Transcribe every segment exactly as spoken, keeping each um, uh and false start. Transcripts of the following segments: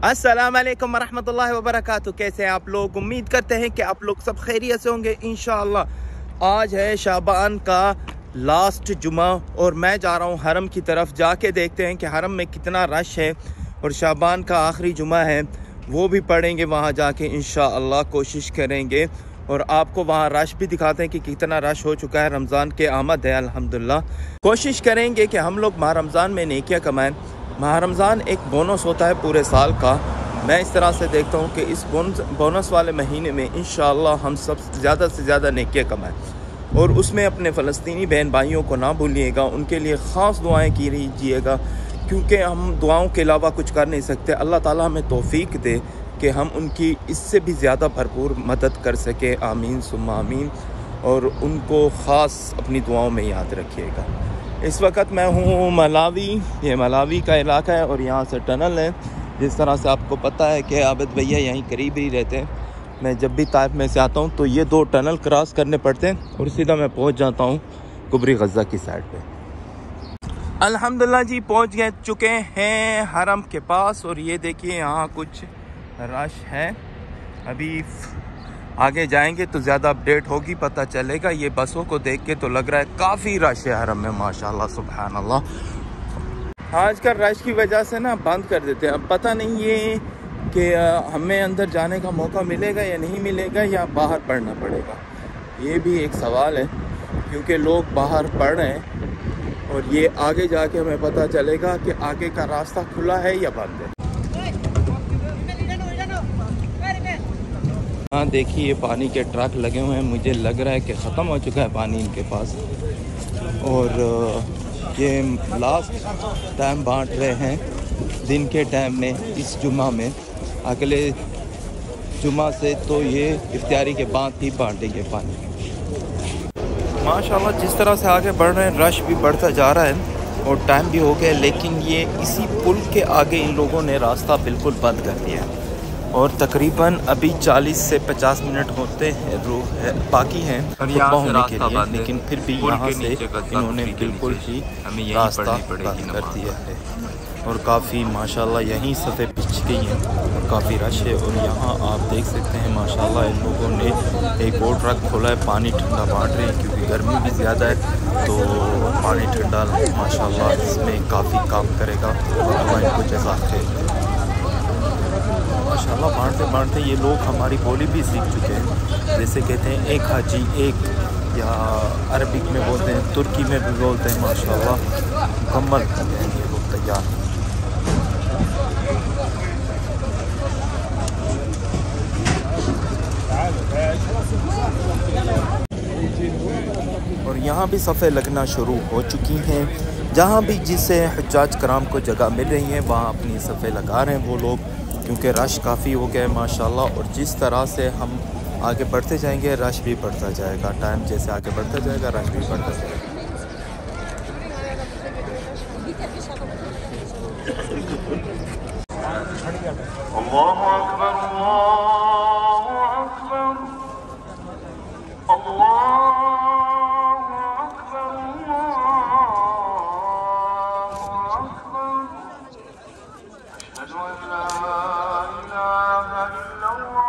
अस्सलाम वालेकुम वरहमतुल्लाहि वबरकातुहू। कैसे हैं आप लोग? उम्मीद करते हैं कि आप लोग सब खैरियत से होंगे इंशाअल्लाह। आज है शाबान का लास्ट जुमा और मैं जा रहा हूँ हरम की तरफ। जाके देखते हैं कि हरम में कितना रश है और शाबान का आखिरी जुमा है वो भी पढ़ेंगे वहाँ जाके इंशाअल्लाह। कोशिश करेंगे और आपको वहाँ रश भी दिखाते हैं कि कितना रश हो चुका है। रमज़ान के आमद है अल्हम्दुलिल्लाह। कोशिश करेंगे कि हम लोग माह रमज़ान में नेकियां कमाएं। माह रमज़ान एक बोनस होता है पूरे साल का। मैं इस तरह से देखता हूँ कि इस बोनस बोनस वाले महीने में इंशाअल्लाह हम सब ज़्यादा से ज़्यादा नेकियां कमाएं और उसमें अपने फ़लस्तीनी बहन भाइयों को ना भूलिएगा, उनके लिए ख़ास दुआएं कीजिएगा क्योंकि हम दुआओं के अलावा कुछ कर नहीं सकते। अल्लाह ताला हमें तौफीक दे कि हम उनकी इससे भी ज़्यादा भरपूर मदद कर सकें। आमीन सुम्मा आमीन। और उनको ख़ास अपनी दुआओं में याद रखिएगा। इस वक्त मैं हूँ मलावी। ये मलावी का इलाका है और यहाँ से टनल है। जिस तरह से आपको पता है कि आबिद भैया यहीं करीब ही रहते हैं। मैं जब भी ताइफ में से आता हूँ तो ये दो टनल क्रॉस करने पड़ते हैं और सीधा मैं पहुँच जाता हूँ कुबरी गज़ा की साइड पे। अल्हम्दुलिल्लाह जी पहुँच गए चुके हैं हरम के पास और ये देखिए यहाँ कुछ रश है। अभी आगे जाएंगे तो ज़्यादा अपडेट होगी, पता चलेगा। ये बसों को देख के तो लग रहा है काफ़ी रश है हरम में माशाल्लाह सुभान अल्लाह। आजकल रश की वजह से ना बंद कर देते हैं। अब पता नहीं ये कि हमें अंदर जाने का मौका मिलेगा या नहीं मिलेगा या बाहर पढ़ना पड़ेगा, ये भी एक सवाल है क्योंकि लोग बाहर पढ़ रहे हैं और ये आगे जाके हमें पता चलेगा कि आगे का रास्ता खुला है या बंद है। हाँ देखिए ये पानी के ट्रक लगे हुए हैं। मुझे लग रहा है कि ख़त्म हो चुका है पानी इनके पास और ये लास्ट टाइम बांट रहे हैं दिन के टाइम में इस जुमा में। अगले जुमा से तो ये इफ्तारी के बाद ही बांटेंगे पानी। माशाल्लाह जिस तरह से आगे बढ़ रहे हैं रश भी बढ़ता जा रहा है और टाइम भी हो गया, लेकिन ये इसी पुल के आगे इन लोगों ने रास्ता बिल्कुल बंद कर दिया है और तकरीबन अभी चालीस से पचास मिनट होते हैं है, बाकी हैं खुतबा होने के लिए, लेकिन फिर भी यहाँ से इन्होंने बिल्कुल ही रास्ता बंद कर दिया है और काफ़ी माशाल्लाह यहीं सफ़े पिच गई हैं और काफ़ी रश है। और यहाँ आप देख सकते हैं माशाल्लाह इन लोगों ने एक और ट्रक खोला है, पानी ठंडा बांट रहे हैं क्योंकि गर्मी भी ज़्यादा है तो पानी ठंडा माशाल्लाह इसमें काफ़ी काम करेगा। अल्लाह इनको जज़ाक खैर। माशाल्लाह बांटते बांटते ये लोग हमारी बोली भी सीख चुके हैं। जैसे कहते हैं एक हाजी एक, या अरबिक में बोलते हैं, तुर्की में भी बोलते हैं। माशाल्लाह मुकम्मल हैं ये लोग तैयार। और यहाँ भी सफ़े लगना शुरू हो चुकी हैं। जहाँ भी जिसे हुज्जाज कराम को जगह मिल रही है वहाँ अपनी सफ़े लगा रहे हैं वो लोग, क्योंकि रश काफ़ी हो गया है माशाल्लाह। और जिस तरह से हम आगे बढ़ते जाएंगे रश भी बढ़ता जाएगा। टाइम जैसे आगे बढ़ता जाएगा रश भी बढ़ता जाएगा। अल्लाहु अकबर अल्लाहु अकबर अल्लाहु अकबर अल्लाहु अकबर। अशहदु अन ला इलाहा इल्लल्लाह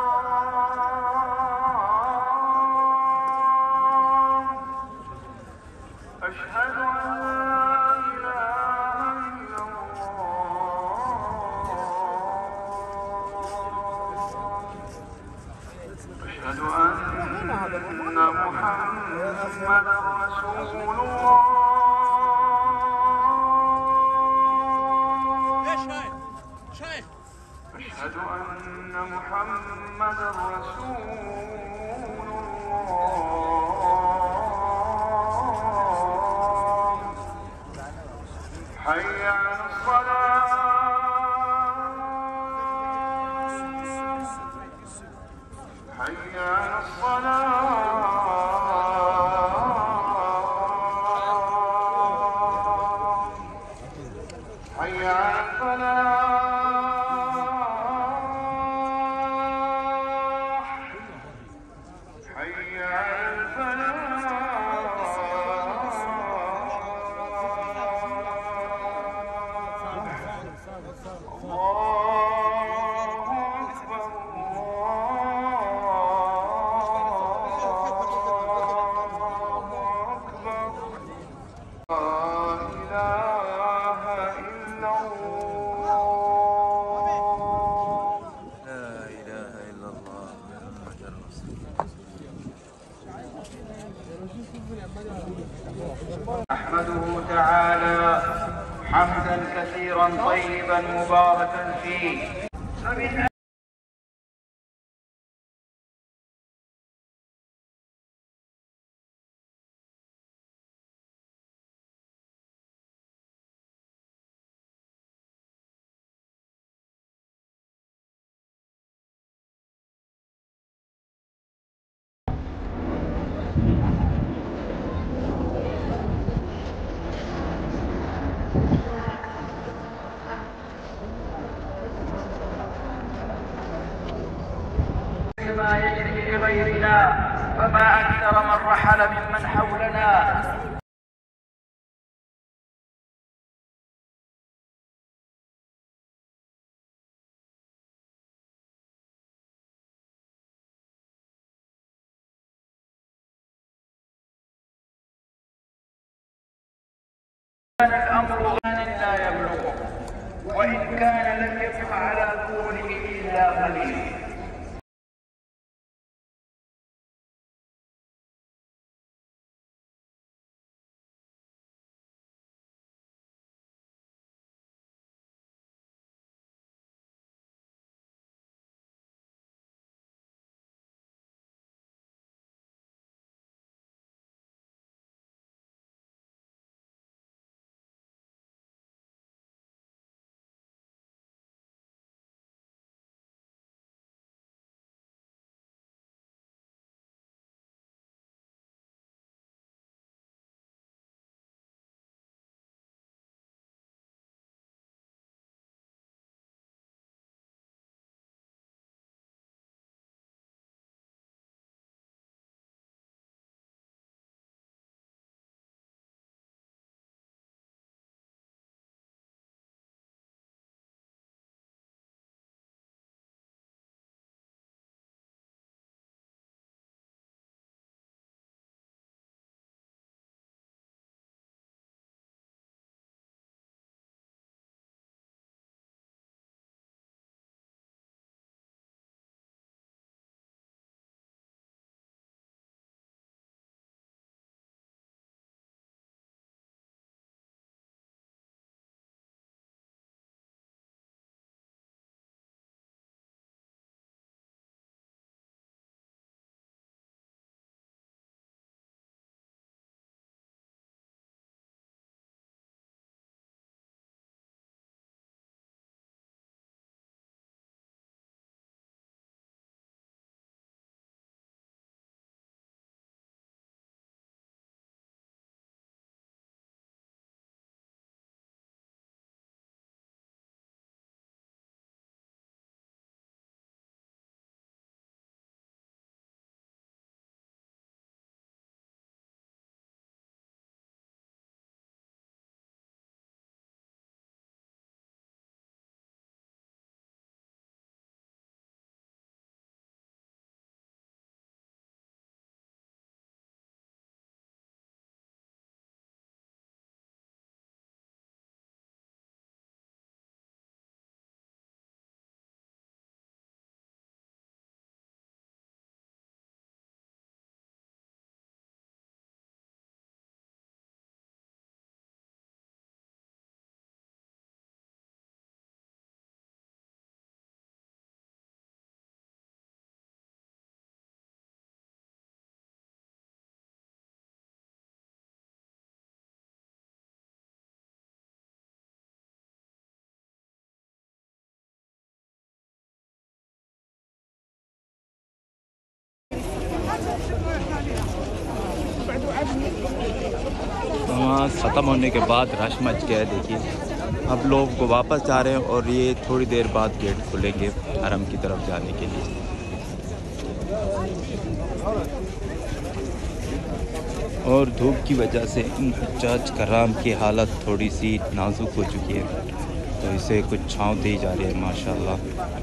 अशहदु अन ला इलाहा अशहदु अन्न मुहम्मदर रसूलुल्लाह अशहदु अन्न मुहम्मदर रसूलुल्लाह। हय्या अलस सलाह हय्या अलस सलाह हय्या अलल फलाह हय्या अलल फलाह। كثيرا طيبا مباركا فيه. ما يجري لغيرنا فما أكثر من رحل ممن حولنا. كان الأمر غنى لا يبلغه، وإن كان لم يبق على طوله إلا قليل. नमाज ख़त्म होने के बाद रश मच गया है। देखिए अब लोग को वापस जा रहे हैं और ये थोड़ी देर बाद गेट खुलेंगे हरम की तरफ जाने के लिए। और धूप की वजह से इन हुज्जाज कराम की हालत थोड़ी सी नाजुक हो चुकी है, तो इसे कुछ छांव दी जा रही है माशाल्लाह।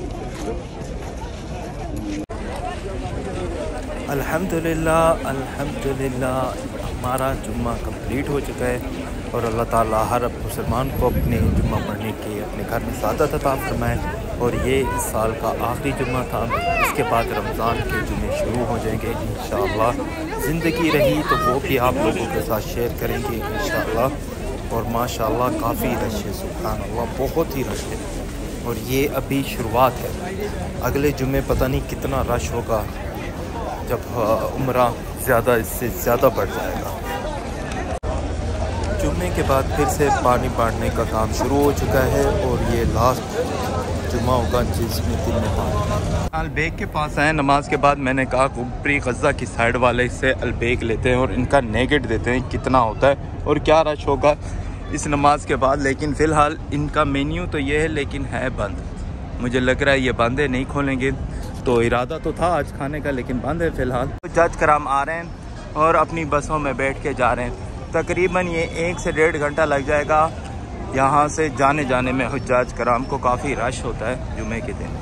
अल्हम्दुलिल्लाह अल्हम्दुलिल्लाह हमारा जुम्मा कंप्लीट हो चुका है और अल्लाह ताला हर मुसलमान को अपने जुम्मा पढ़ने के अपने घर में सादत अता फरमाए। और ये इस साल का आखिरी जुम्मा था, इसके बाद रमज़ान के जुम्मे शुरू हो जाएंगे इंशाअल्लाह। ज़िंदगी रही तो वो भी आप लोगों के साथ शेयर करेंगे इंशाअल्लाह। और माशाल्लाह काफ़ी रश है, सुभान अल्लाह बहुत ही रश है। और ये अभी शुरुआत है, अगले जुमे पता नहीं कितना रश होगा जब उम्रा ज़्यादा इससे ज़्यादा बढ़ जाएगा। जुम्मे के बाद फिर से पानी बांटने का काम शुरू हो चुका है और ये लास्ट जुम्मा होगा जिसमें दिन में पानी। अलबेक के पास आए नमाज के बाद, मैंने कहा ऊपरी गज़ा की साइड वाले से अलबेक लेते हैं और इनका नेगेट देते हैं कितना होता है और क्या रश होगा इस नमाज के बाद। लेकिन फ़िलहाल इनका मेन्यू तो ये है, लेकिन है बंद। मुझे लग रहा है ये बंद है, नहीं खोलेंगे। तो इरादा तो था आज खाने का, लेकिन बंद है फ़िलहाल। जज कराम आ रहे हैं और अपनी बसों में बैठ के जा रहे हैं। तकरीबन ये एक से डेढ़ घंटा लग जाएगा यहाँ से जाने जाने में। हुज्जाज कराम को काफ़ी रश होता है जुमे के दिन।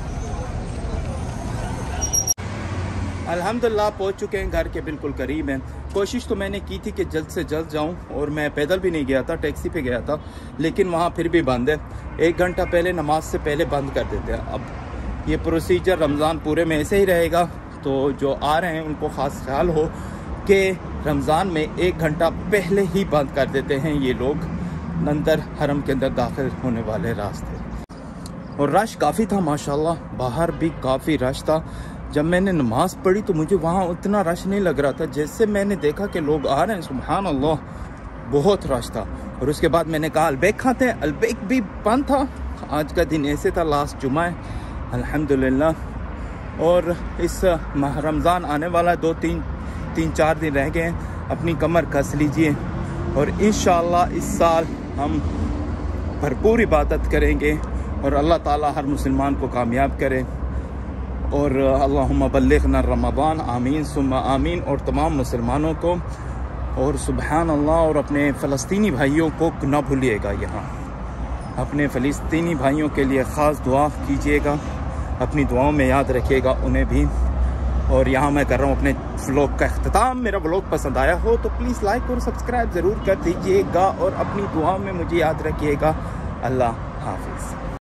अल्हम्दुलिल्लाह पहुँच चुके हैं, घर के बिल्कुल करीब हैं। कोशिश तो मैंने की थी कि जल्द से जल्द जाऊं और मैं पैदल भी नहीं गया था, टैक्सी पे गया था, लेकिन वहाँ फिर भी बंद है। एक घंटा पहले नमाज से पहले बंद कर देते हैं। अब ये प्रोसीजर रमज़ान पूरे में ऐसे ही रहेगा, तो जो आ रहे हैं उनको ख़ास ख्याल हो कि रमज़ान में एक घंटा पहले ही बंद कर देते हैं ये लोग अंदर हरम के अंदर दाखिल होने वाले रास्ते। और रश काफ़ी था माशाल्लाह, बाहर भी काफ़ी रश था। जब मैंने नमाज़ पढ़ी तो मुझे वहाँ उतना रश नहीं लग रहा था। जैसे मैंने देखा कि लोग आ रहे हैं, सुभान अल्लाह बहुत रश था। और उसके बाद मैंने कहा अलबेक खाते हैं, अलबेक भी बंद था। आज का दिन ऐसे था, लास्ट जुमा है अल्हम्दुलिल्लाह। और इस माह रमज़ान आने वाला, दो तीन तीन चार दिन रह गए हैं। अपनी कमर कस लीजिए और इंशाअल्लाह इस साल हम भरपूर इबादत करेंगे और अल्लाह ताला हर मुसलमान को कामयाब करे। और अल्लाहुम्मा बल्लिगना रमज़ान, आमीन सुम्मा आमीन। और तमाम मुसलमानों को और सुबहान अल्लाह। और अपने फ़लस्तीनी भाइयों को ना भूलिएगा, यहाँ अपने फ़लस्तीनी भाइयों के लिए ख़ास दुआ कीजिएगा, अपनी दुआओं में याद रखिएगा उन्हें भी। और यहाँ मैं कर रहा हूँ अपने व्लॉग का अख्तिताम। मेरा व्लॉग पसंद आया हो तो प्लीज़ लाइक और सब्सक्राइब ज़रूर कर दीजिएगा और अपनी दुआओं में मुझे याद रखिएगा। अल्लाह हाफिज़।